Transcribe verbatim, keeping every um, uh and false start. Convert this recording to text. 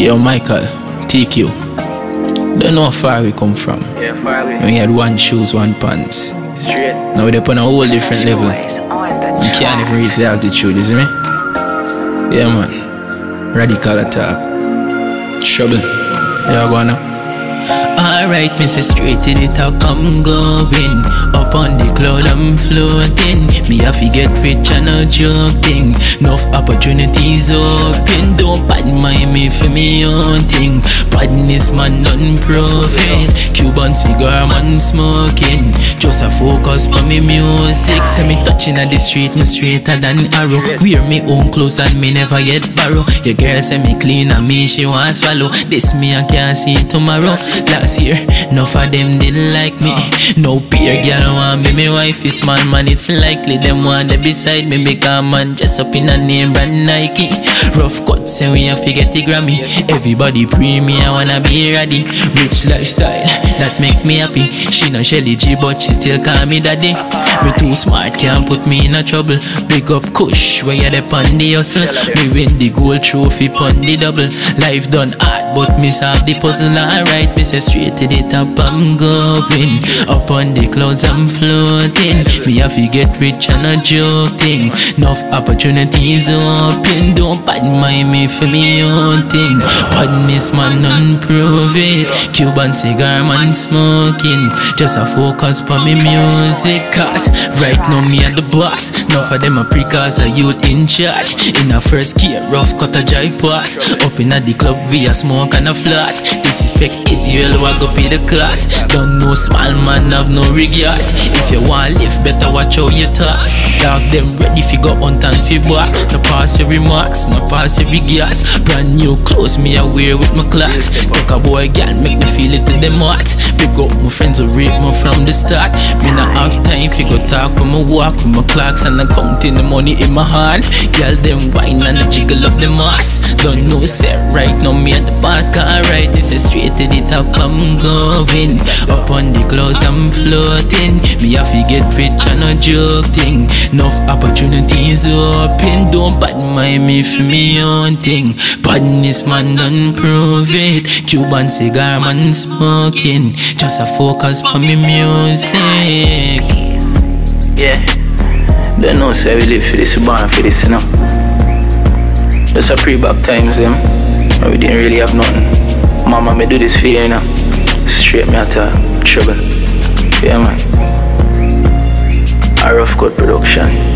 Yo, Michael, T Q. Don't know how far we come from. Yeah, far away. We had one shoes, one pants. Straight. Now we're up on a whole different level. You can't even reach the altitude, is it me? Yeah, man. Radical attack. Trouble. Yeah, go on now. Alright, me say straight to the top, I'm going. Up on the cloud, I'm floating. Me have to get rich and a joking. Enough opportunities open. Don't bad mind me for me own thing. Badness man, non-profit. Cuban cigar man smoking. Just a focus on me music. Say me touching at the street, me straighter than arrow. Wear me own clothes and me never get borrow. Your girl say me clean and me she want swallow. This me I can't see tomorrow. Last year, enough of them didn't like me. No peer girl want me, me wife is man, man. It's likely them want to beside me. Because man dress up in a name brand Nike. Rough cut say we have to get the Grammy. Everybody pre me, I wanna be ready. Rich lifestyle, that make me happy. She not Shelly G but she still call me daddy. Me too smart, can't put me in a trouble. Big up Kush, where you dey on the hustle. Me win the gold trophy pon the double. Life done hard but me solve the puzzle. Alright, me say straight to the top, I'm going. Up on the clouds, I'm floating. Me have to get rich and a joking. Enough opportunities open. Don't bad mind me for me own thing. Badness man, unprove it. Cuban cigar man smoking. Just a focus on me music. Cause right now me and the boss. Enough of them a pre-cause a youth in charge. In a first gear, rough cut a drive pass. Up in at the club, we a smoke and a flash. Disrespect Israel, who I go pay the class. Don't know small man have no regards. If you want live, better watch how you talk. Dog them ready fi go hunt and fi back. No pass your remarks, no pass your regards. Brand new clothes me I wear with my clocks. Take a boy girl, make me feel it in them heart. Pick up my friends who rape me from the start. Me not have time fi go talk when I walk with my clocks. And I counting the money in my hand. Girl them wine and I jiggle up them ass. Don't know set right now me at the boss. Cause right this is straight to the top, I'm going. Up on the clouds, I'm floating. Me have to get rich and a joking. Enough opportunities open. Don't bad mind me for me own thing. Badness man, don't prove it. Cuban cigar man smoking. Just a focus on me music. Yeah. Don't know say we live for this, we born for this, you know. Just a pre-back times them. We didn't really have nothing. Mama me do this for you, you know. Straight me at a trouble. Yeah man. A rough cut production.